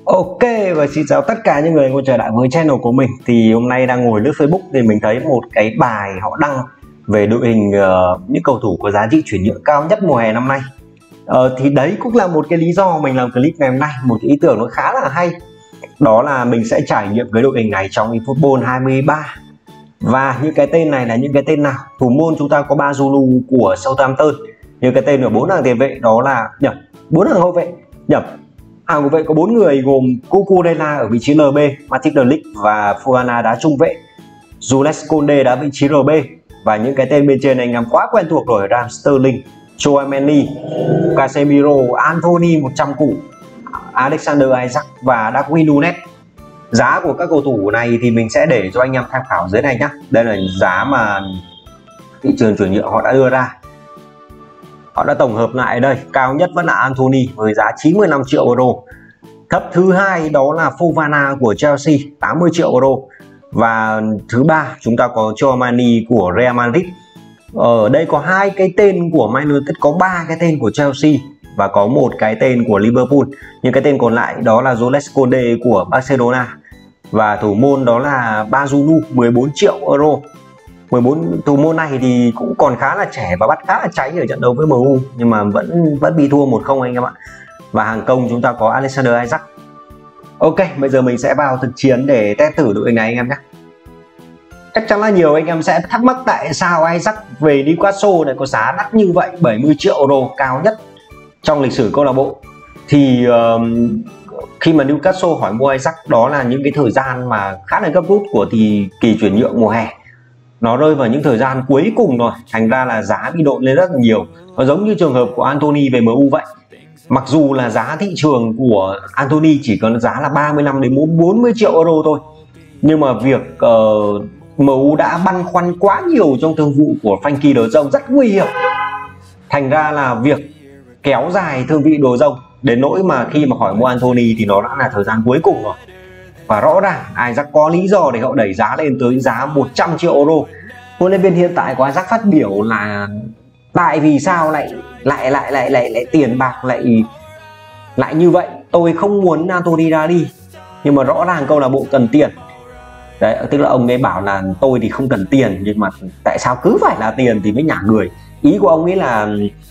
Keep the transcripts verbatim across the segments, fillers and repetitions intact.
Ok, và xin chào tất cả những người quay trở lại với channel của mình. Thì hôm nay đang ngồi lướt Facebook thì mình thấy một cái bài họ đăng về đội hình uh, những cầu thủ có giá trị chuyển nhượng cao nhất mùa hè năm nay. uh, Thì đấy cũng là một cái lý do mình làm clip ngày hôm nay. Một cái ý tưởng nó khá là hay, đó là mình sẽ trải nghiệm cái đội hình này trong eFootball hai ba. Và những cái tên này là những cái tên nào? Thủ môn chúng ta có Bazunu của Southampton. Những cái tên ở bốn hàng tiền vệ đó là nhầm bốn hàng hậu vệ nhầm hàng hậu vệ có bốn người gồm Cucurella ở vị trí lờ bê, Matip De Ligt và Fofana đá trung vệ, Jules Koundé đá vị trí rờ bê. Và những cái tên bên trên anh em quá quen thuộc rồi: Raheem Sterling, Chouameni, Casemiro, Anthony một trăm củ, Alexander Isak và Darwin Núñez. Giá của các cầu thủ này thì mình sẽ để cho anh em tham khảo dưới này nhé. Đây là giá mà thị trường chuyển nhượng họ đã đưa ra. Họ đã tổng hợp lại ở đây. Cao nhất vẫn là Anthony với giá chín mươi lăm triệu euro. Thấp thứ hai đó là Fofana của Chelsea tám mươi triệu euro. Và thứ ba chúng ta có Chouamani của Real Madrid. Ở đây có hai cái tên của Man United, có ba cái tên của Chelsea và có một cái tên của Liverpool. Những cái tên còn lại đó là Jules Koundé của Barcelona. Và thủ môn đó là Bazunu mười bốn triệu euro. mười bốn thủ môn này thì cũng còn khá là trẻ và bắt khá là cháy ở trận đấu với em u, nhưng mà vẫn vẫn bị thua một không anh em ạ. Và hàng công chúng ta có Alexander Isak. Ok, bây giờ mình sẽ vào thực chiến để test thử đội hình này anh em nhé. Chắc chắn là nhiều anh em sẽ thắc mắc tại sao Isak về Newcastle này có giá đắt như vậy, bảy mươi triệu euro, cao nhất trong lịch sử câu lạc bộ. Thì uh, khi mà Newcastle hỏi mua Isak, đó là những cái thời gian mà khá là gấp rút của thì kỳ chuyển nhượng mùa hè. Nó rơi vào những thời gian cuối cùng rồi, thành ra là giá bị độn lên rất là nhiều. Nó giống như trường hợp của Anthony về em u vậy. Mặc dù là giá thị trường của Anthony chỉ có giá là ba mươi lăm đến bốn mươi triệu euro thôi, nhưng mà việc uh, em u đã băn khoăn quá nhiều trong thương vụ của Frenkie de Jong rất nguy hiểm. Thành ra là việc kéo dài thương vụ de Jong đến nỗi mà khi mà hỏi mua Anthony thì nó đã là thời gian cuối cùng rồi. Và rõ ràng Isak có lý do để họ đẩy giá lên tới giá một trăm triệu euro. Huấn luyện viên hiện tại của Isak phát biểu là tại vì sao lại lại lại lại lại lại tiền bạc lại lại như vậy. Tôi không muốn Anthony ra đi, nhưng mà rõ ràng câu lạc bộ cần tiền. Đấy, tức là ông ấy bảo là tôi thì không cần tiền, nhưng mà tại sao cứ phải là tiền thì mới nhả người. Ý của ông ấy là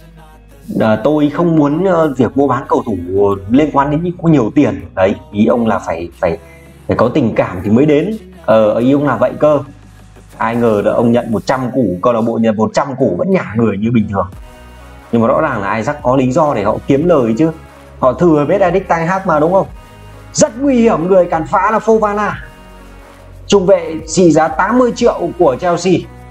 À, tôi không muốn uh, việc mua bán cầu thủ liên quan đến có nhiều tiền. Đấy, ý ông là phải phải phải có tình cảm thì mới đến. Ờ, ý ông là vậy cơ. Ai ngờ là ông nhận một trăm củ, câu lạc bộ nhận một trăm củ vẫn nhả người như bình thường. Nhưng mà rõ ràng là Isak có lý do để họ kiếm lời chứ. Họ thừa biết Erik ten Hag mà, đúng không? Rất nguy hiểm, người cản phá là Fofana, trung vệ trị giá tám mươi triệu của Chelsea.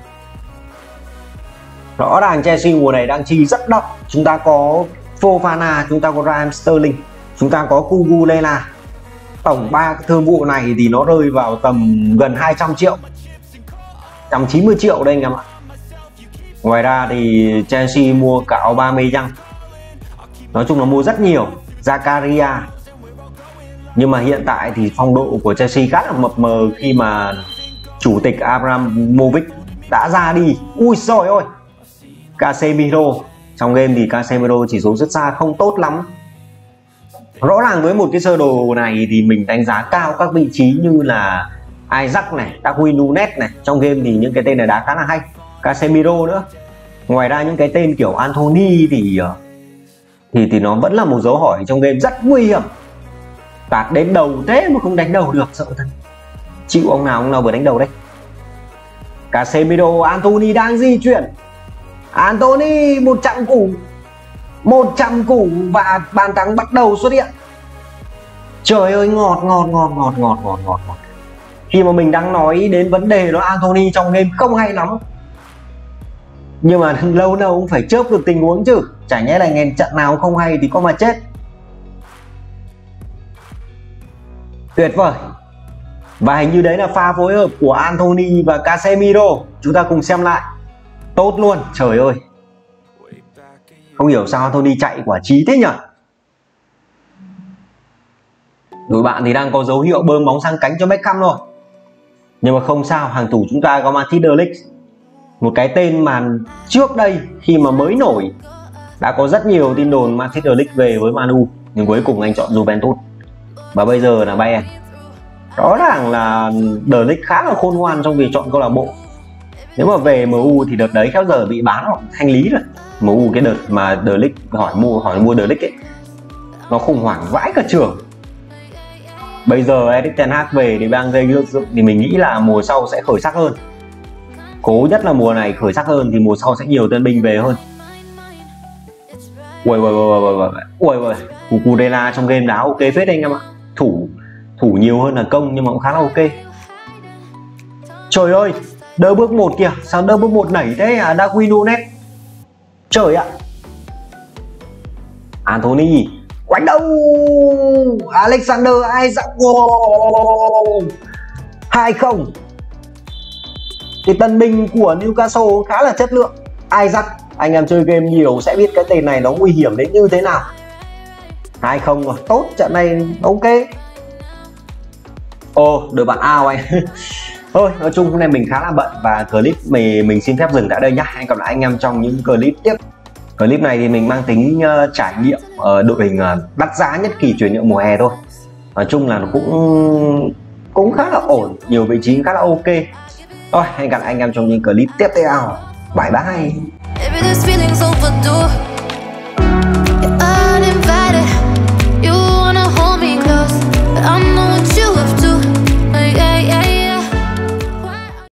Rõ ràng Chelsea mùa này đang chi rất đậm. Chúng ta có Fofana, chúng ta có Raheem Sterling, chúng ta có Cucurella. Tổng ba thương vụ này thì nó rơi vào tầm gần hai trăm triệu, một trăm chín mươi triệu đây anh em ạ. Ngoài ra thì Chelsea mua cả Aubameyang. Nói chung là mua rất nhiều. Zakaria. Nhưng mà hiện tại thì phong độ của Chelsea khá là mập mờ khi mà chủ tịch Abramovich đã ra đi. Ui giời ơi, Casemiro. Trong game thì Casemiro chỉ số rất xa không tốt lắm. Rõ ràng với một cái sơ đồ này thì mình đánh giá cao các vị trí như là Isak này, Darwin Núñez này. Trong game thì những cái tên này đá khá là hay. Casemiro nữa. Ngoài ra những cái tên kiểu Anthony thì thì thì nó vẫn là một dấu hỏi trong game, rất nguy hiểm. Tạt đến đầu thế mà không đánh đầu được, sợ thật. Chịu ông nào ông nào vừa đánh đầu đấy. Casemiro, Anthony đang di chuyển. Anthony một trăm củ, một trăm củ và bàn thắng bắt đầu xuất hiện. Trời ơi, ngọt ngọt ngọt ngọt ngọt ngọt ngọt ngọt. Khi mà mình đang nói đến vấn đề đó, Anthony trong game không hay lắm, nhưng mà lâu lâu cũng phải chớp được tình huống chứ. Chả nhẽ là nghe trận nào không hay thì có mà chết. Tuyệt vời. Và hình như đấy là pha phối hợp của Anthony và Casemiro. Chúng ta cùng xem lại. Tốt luôn, trời ơi. Không hiểu sao Anthony chạy quả chí thế nhỉ. Đội bạn thì đang có dấu hiệu bơm bóng sang cánh cho Beckham rồi. Nhưng mà không sao, hàng thủ chúng ta có Matip De Ligt. Một cái tên mà trước đây khi mà mới nổi đã có rất nhiều tin đồn Matip De Ligt về với Man U, nhưng cuối cùng anh chọn Juventus. Và bây giờ là Bayern. Rõ ràng là De Ligt khá là khôn ngoan trong việc chọn câu lạc bộ. Nếu mà về em u thì đợt đấy khéo giờ bị bán hoặc thanh lý rồi. em u cái đợt mà De Ligt hỏi mua hỏi mua De Ligt ấy, nó khủng hoảng vãi cả trường. Bây giờ Erik ten Hag về thì đang dây dựng thì mình nghĩ là mùa sau sẽ khởi sắc hơn. Cố nhất là mùa này khởi sắc hơn thì mùa sau sẽ nhiều tân binh về hơn. Ui ui ui ui ui ui Cucurella trong game đá ok phết anh em ạ. Thủ thủ nhiều hơn là công nhưng mà cũng khá là ok. Trời ơi, đỡ bước một kìa, sao đỡ bước một nảy thế à, Darwin Núñez. Trời ạ. Anthony quánh đâu, Alexander Isak. Hai không. Cái tân binh của Newcastle khá là chất lượng. Isak, anh em chơi game nhiều sẽ biết cái tên này nó nguy hiểm đến như thế nào. Hai không rồi, tốt, trận này ok. Ồ, oh, được bạn ao anh. Thôi, nói chung hôm nay mình khá là bận và clip mình mình xin phép dừng tại đây nhá. Hẹn gặp lại anh em trong những clip tiếp. Clip này thì mình mang tính uh, trải nghiệm uh, đội hình uh, đắt giá nhất kỳ chuyển nhượng mùa hè thôi. Nói chung là nó cũng cũng khá là ổn, nhiều vị trí khá là ok. Thôi, hẹn gặp lại anh em trong những clip tiếp theo. Bye bye.